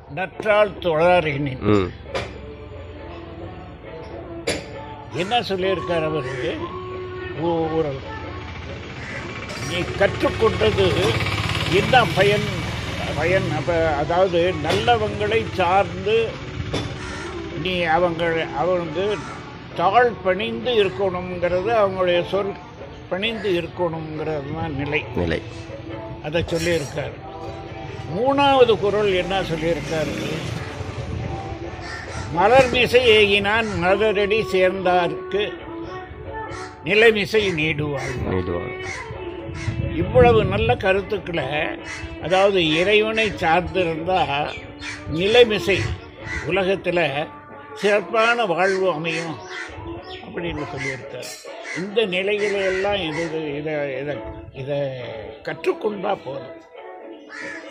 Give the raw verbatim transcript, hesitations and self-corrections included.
நற்றால் தொழாரினின் என்ன சொல்லியிருக்கார் அவருக்கு? ஒரு நீ கற்றுக்கொண்டது என்ன பயன் பயன் அப்ப அதாவது நல்லவங்களை சார்ந்து நீ அவங்க அவங்க தாழ் பணிந்து இருக்கணுங்கிறது, அவங்களுடைய சொல் பணிந்து இருக்கணுங்கிறது தான் நிலை நிலை அதை சொல்லியிருக்கார். மூணாவது குறள் என்ன சொல்லியிருக்காரு? மலர்மிசை ஏகினான் மலரடி சேர்ந்தார்க்கு நிலைமிசை நீடுவாள் நீடுவாள். இவ்வளவு நல்ல கருத்துக்களை, அதாவது இறைவனை சார்ந்திருந்தால் நிலைமிசை உலகத்தில் சிறப்பான வாழ்வு அமையும் அப்படின்னு சொல்லியிருக்கார். இந்த நிலைகளையெல்லாம் இது இதை இதை இதை கற்றுக்கொண்டா போதும்.